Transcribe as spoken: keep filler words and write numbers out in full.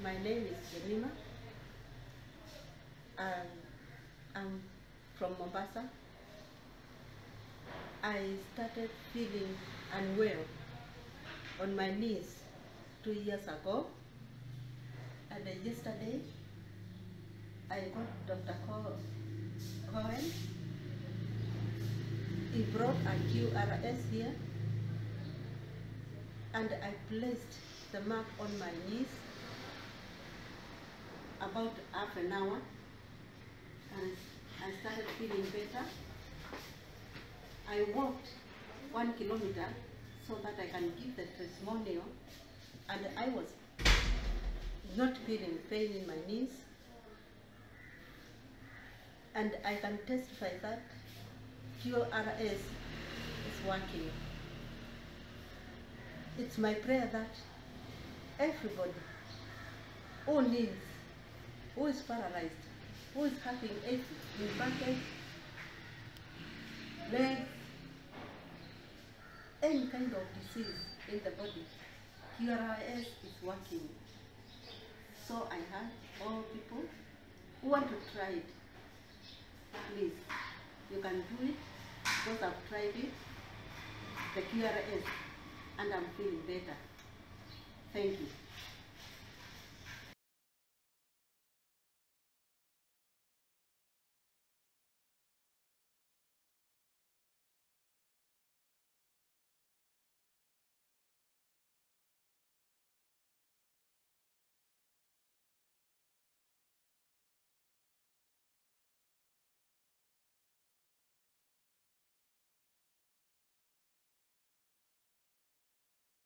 My name is Jenima, and I'm from Mombasa. I started feeling unwell on my knees two years ago, and then yesterday I got Doctor Cohen. He brought a Q R S here, and I placed the mark on my knees about half an hour, and I started feeling better. I walked one kilometer so that I can give the testimonial, and I was not feeling pain in my knees, and I can testify that Q R S is working. It's my prayer that everybody who needs, who is paralyzed, who is having aches in backache, legs, any kind of disease in the body, Q R S is working. So I have all people who want to try it. Please, you can do it, because I've tried it, the Q R S, and I'm feeling better. Thank you.